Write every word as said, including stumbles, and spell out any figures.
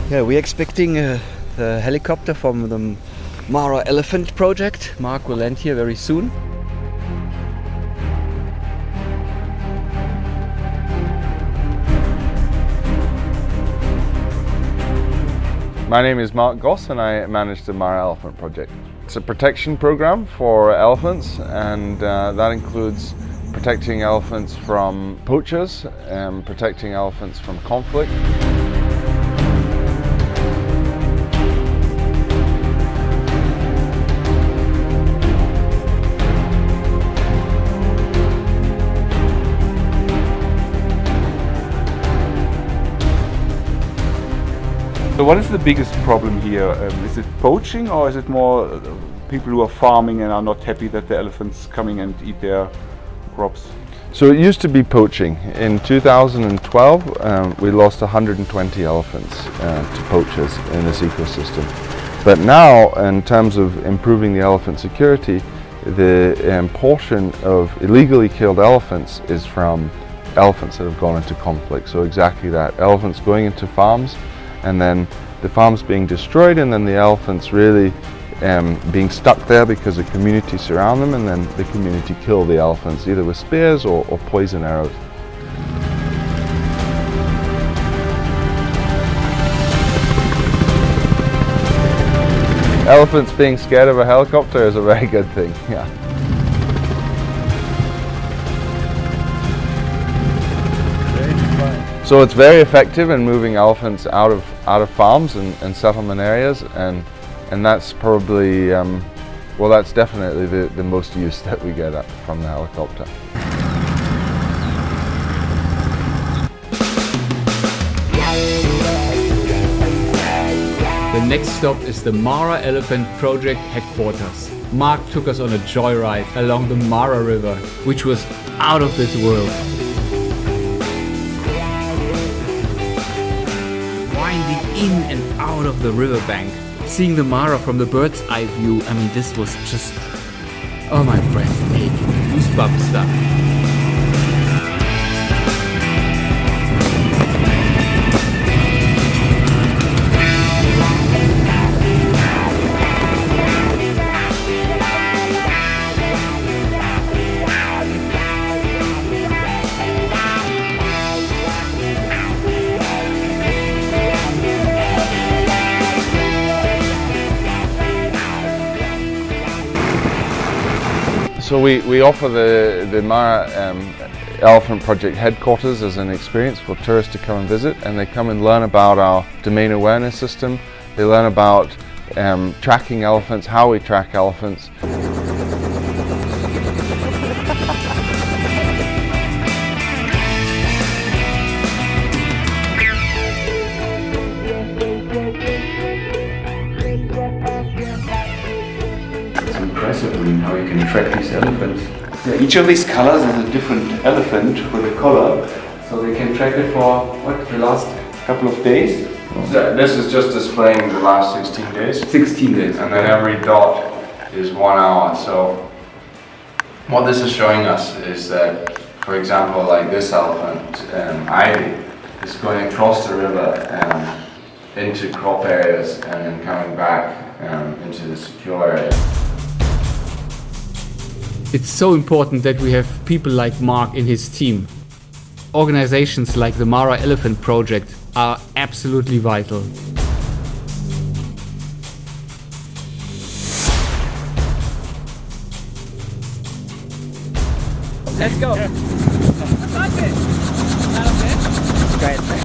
Yeah, we're expecting uh, the helicopter from the Mara Elephant project. Marc will land here very soon. My name is Marc Goss and I manage the Mara Elephant project. It's a protection program for elephants, and uh, that includes protecting elephants from poachers and protecting elephants from conflict. So what is the biggest problem here? Um, is it poaching, or is it more uh, people who are farming and are not happy that the elephants coming and eat their crops? So it used to be poaching. In two thousand twelve um, we lost one hundred twenty elephants uh, to poachers in this ecosystem. But now, in terms of improving the elephant security, the um, portion of illegally killed elephants is from elephants that have gone into conflict. So exactly that, elephants going into farms, and then the farms being destroyed, and then the elephants really um, being stuck there because the community surround them, and then the community kill the elephants either with spears or, or poison arrows. Elephants being scared of a helicopter is a very good thing, yeah. So it's very effective in moving elephants out of out of farms and, and settlement areas, and and that's probably um, well, that's definitely the, the most use that we get from the helicopter. The next stop is the Mara Elephant Project headquarters. Marc took us on a joyride along the Mara River, which was out of this world. Winding in and out of the riverbank, seeing the Mara from the bird's eye view, I mean, this was just, oh my, breathtaking, goosebump stuff. So we, we offer the, the Mara um, Elephant Project headquarters as an experience for tourists to come and visit, and they come and learn about our domain awareness system. They learn about um, tracking elephants, how we track elephants. Impressive, I mean, how you can track these elephants. Yeah, each of these colors is a different elephant with a collar, so they can track it for what, the last couple of days. So this is just displaying the last sixteen days. sixteen days. And then every dot is one hour. So what this is showing us is that, for example, like this elephant, um, Ivy, is going across the river um, into crop areas and then coming back um, into the secure area. It's so important that we have people like Marc in his team. Organizations like the Mara Elephant Project are absolutely vital. Let's go! Great.